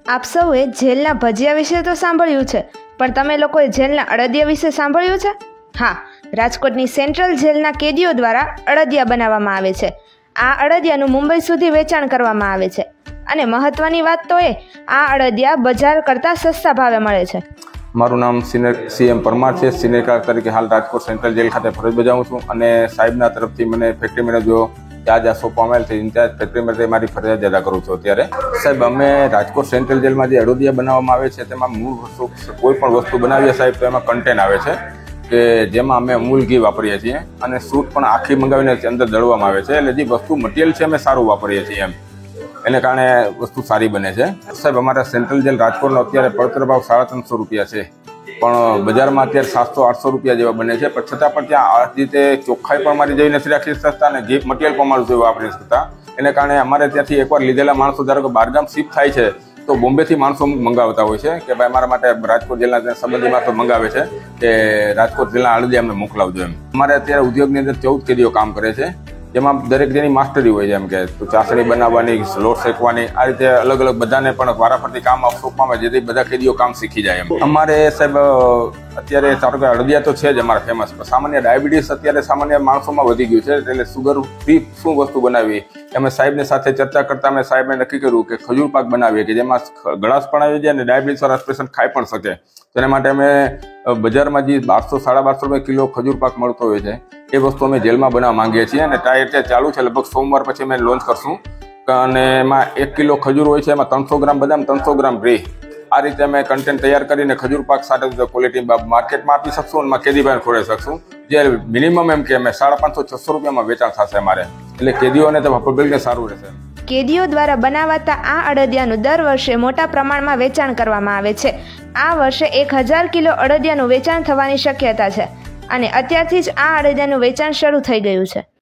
આપ સૌએ જેલના ભજીયા વિશે તો સાંભળ્યું છે, પણ તમે લોકોએ જેલના અડદિયા વિશે સાંભળ્યું છે? હા, રાજકોટની સેન્ટ્રલ જેલના કેદીઓ દ્વારા અડદિયા બનાવવામાં આવે છે. આ અડદિયાનું મુંબઈ સુધી વેચાણ કરવામાં આવે છે અને મહત્વની વાત તો આ અડદિયા બજાર કરતાં સસ્તા ભાવે મળે છે. મારું નામ CM પરમાર છે. સિનિયર ક્લાર્ક તરીકે હાલ રાજકોટ સેન્ટ્રલ જેલ ખાતે ફરજ બજાવું છું અને સાહેબના તરફથી મને ફેક્ટરી મેનેજર ચાર્જ સોંપવામાં આવેલ છે. ઇન્ચાર્જ ફેક્ટરી મેનેજર મારી ફરજ અદા કરું છું. અત્યારે સાહેબ અમે રાજકોટ સેન્ટ્રલ જેલમાં જે અડદિયા બનાવવામાં આવે છે તેમાં મૂળ વસ્તુ કોઈ પણ વસ્તુ બનાવીએ સાહેબ તો એમાં કન્ટેન આવે છે કે જેમાં અમે અમૂલ ઘી વાપરીએ છીએ અને સૂટ પણ આખી મંગાવીને અંદર દળવામાં આવે છે. એટલે જે વસ્તુ મટીરિયલ છે અમે સારું વાપરીએ છીએ એને કારણે વસ્તુ સારી બને છે. સાહેબ અમારા સેન્ટ્રલ જેલ રાજકોટનો અત્યારે પડતર ભાવ 350 રૂપિયા છે, પણ બજારમાં અત્યારે 700-800 રૂપિયા જેવા બને છે. પણ છતાં પણ ત્યાં આ રીતે ચોખ્ખાઈ પણ અમારી જેવી નથી રાખી શકતા અને જે મટીરિયલ પણ અમારું જેવું વાપરી શકતા. એને કારણે અમારે ત્યાંથી એકવાર લીધેલા માણસો ધારો કે બહારગામ શિફ્ટ થાય છે તો બોમ્બેથી માણસો મંગાવતા હોય છે કે ભાઈ અમારા માટે રાજકોટ જેલના સંબંધી માણસો મંગાવે છે કે રાજકોટ જેલના અડદિયા અમને મોકલાવજો એમ. અમારે અત્યારે ઉદ્યોગની અંદર 14 કેદીઓ કામ કરે છે, જેમાં દરેક જેની માસ્ટરી હોય છે. એમ કે ચાસણી બનાવવાની, લોટ શેકવાની, આ રીતે અલગ અલગ બધાને પણ વારાફરતી કામ સોંપવામાં આવે જેથી બધા કેદીઓ કામ શીખી જાય એમ. અમારે સાહેબ અત્યારે ધારો કે અડદિયા તો છે જ અમારા ફેમસ, સામાન્ય ડાયાબિટીસ અત્યારે સામાન્ય માણસોમાં વધી ગયું છે, એટલે સુગર ફ્રી શું વસ્તુ બનાવી અમે સાહેબની સાથે ચર્ચા કરતા અમે સાહેબને નક્કી કર્યું કે ખજૂર પાક બનાવીએ કે જેમાં ગળાશ પણ આવી જાય અને ડાયાબિટીસ વાળા પેશન્ટ ખાઈ પણ શકે. તેના માટે અમે બજારમાં જે 1200-1250 રૂપિયા કિલો ખજૂર પાક મળતો હોય છે એ વસ્તુ અમે જેલમાં બનાવવા માંગીએ છીએ અને ટ્રાય ચાલુ છે. લગભગ સોમવાર પછી અમે લોન્ચ કરશું અને એમાં 1 કિલો ખજૂર હોય છે, એમાં 300 ગ્રામ બદામ, 300 ગ્રામ ઘી, આ રીતે અમે કન્ટેન્ટ તૈયાર કરીને ખજૂર પાક સાથે ક્વોલિટી માર્કેટમાં આપી શકશું અને કેદીભાઈને ખોરાવી શકશું. જે મિનિમમ એમ કે અમે 550-600 રૂપિયામાં વેચાણ થશે અમારે, એટલે કેદીઓને તો પબ્લિકને સારું રહેશે. કેદીઓ દ્વારા બનાવાતા આ અડદિયાનું દર વર્ષે મોટા પ્રમાણમાં વેચાણ કરવામાં આવે છે. આ વર્ષે 1000 કિલો અડદિયાનું વેચાણ થવાની શક્યતા છે અને અત્યારથી જ આ અડદિયાનું વેચાણ શરૂ થઈ ગયું છે.